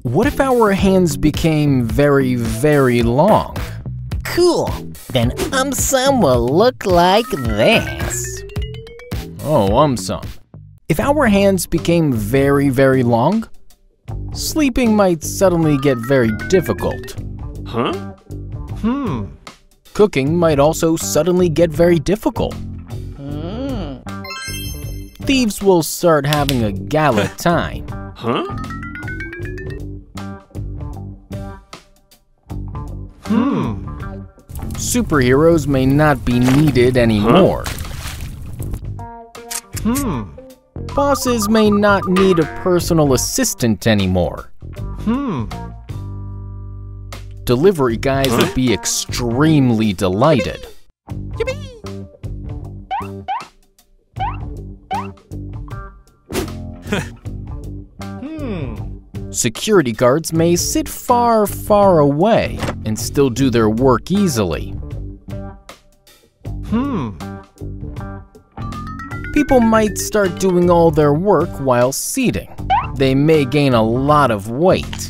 What if our hands became very, very long? Cool. Then AumSum will look like this. Oh, AumSum. If our hands became very, very long, sleeping might suddenly get very difficult. Huh? Cooking might also suddenly get very difficult. Thieves will start having a gala time. Huh? Superheroes may not be needed anymore. Bosses may not need a personal assistant anymore. Delivery guys would be extremely delighted. Security guards may sit far, far away and still do their work easily. People might start doing all their work while seating. They may gain a lot of weight.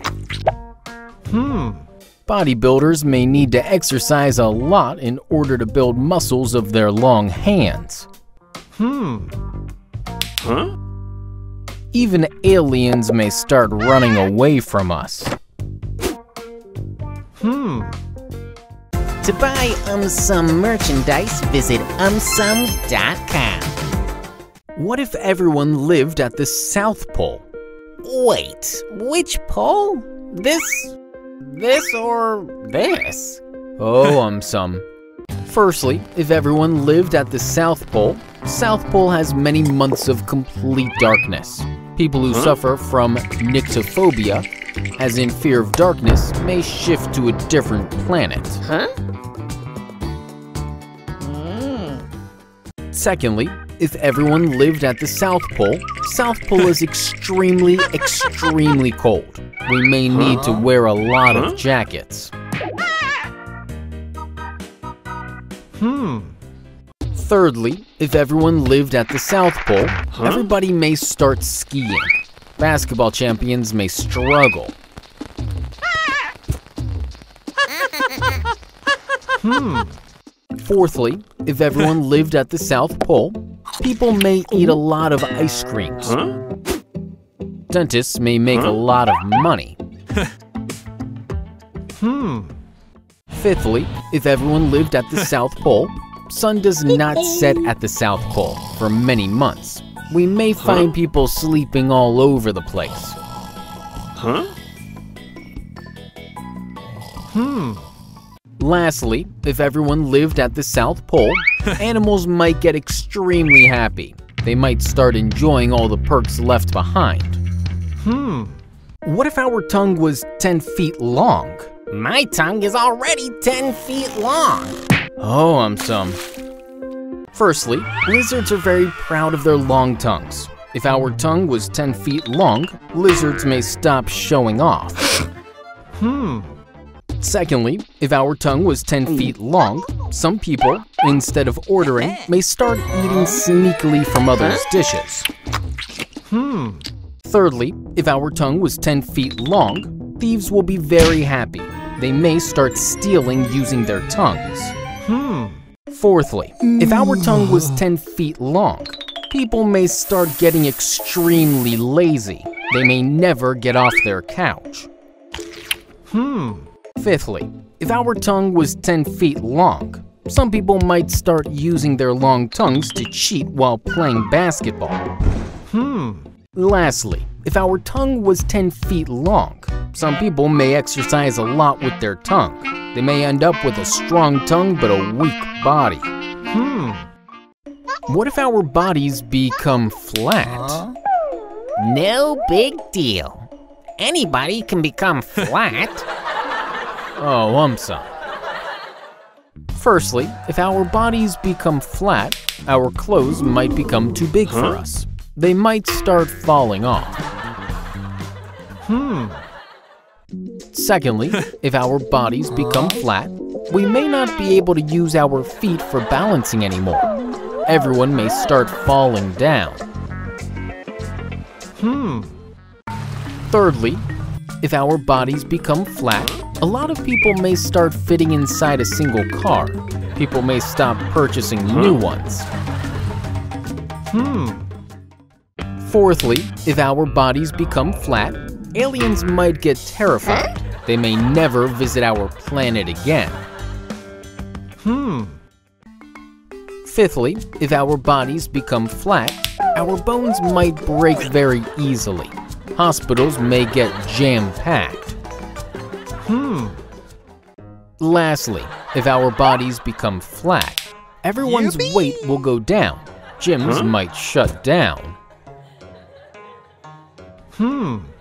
Bodybuilders may need to exercise a lot in order to build muscles of their long hands. Huh? Even aliens may start running away from us. To buy AumSum merchandise, visit AumSum.com. What if everyone lived at the South Pole? Wait, which pole? This or this? Oh, AumSum. Firstly, if everyone lived at the South Pole has many months of complete darkness. People who suffer from nyctophobia, as in fear of darkness, may shift to a different planet. Secondly, if everyone lived at the South Pole is extremely, extremely cold. We may need to wear a lot of jackets. Thirdly, if everyone lived at the South Pole, everybody may start skiing. Basketball champions may struggle. Fourthly, if everyone lived at the South Pole, people may eat a lot of ice creams. Dentists may make a lot of money. Fifthly, if everyone lived at the South Pole, sun does not set at the South Pole for many months. We may find people sleeping all over the place. Lastly, if everyone lived at the South Pole, animals might get extremely happy. They might start enjoying all the perks left behind. What if our tongue was 10 feet long? My tongue is already 10 feet long. Oh, AumSum. Firstly, lizards are very proud of their long tongues. If our tongue was 10 feet long, lizards may stop showing off. Secondly, if our tongue was 10 feet long, some people, instead of ordering, may start eating sneakily from others' dishes. Thirdly, if our tongue was 10 feet long, thieves will be very happy. They may start stealing using their tongues. Fourthly, if our tongue was 10 feet long, people may start getting extremely lazy. They may never get off their couch. Fifthly, if our tongue was 10 feet long, some people might start using their long tongues to cheat while playing basketball. Lastly, if our tongue was 10 feet long, some people may exercise a lot with their tongue. They may end up with a strong tongue but a weak body. What if our bodies become flat? No big deal. Anybody can become flat. Oh, AumSum. Firstly, if our bodies become flat, our clothes might become too big for us. They might start falling off. Secondly, if our bodies become flat, we may not be able to use our feet for balancing anymore. Everyone may start falling down. Thirdly, if our bodies become flat, a lot of people may start fitting inside a single car. People may stop purchasing new ones. Fourthly, if our bodies become flat, aliens might get terrified. They may never visit our planet again. Fifthly, if our bodies become flat, our bones might break very easily. Hospitals may get jam-packed. Lastly, if our bodies become flat, everyone's weight will go down. Gyms might shut down.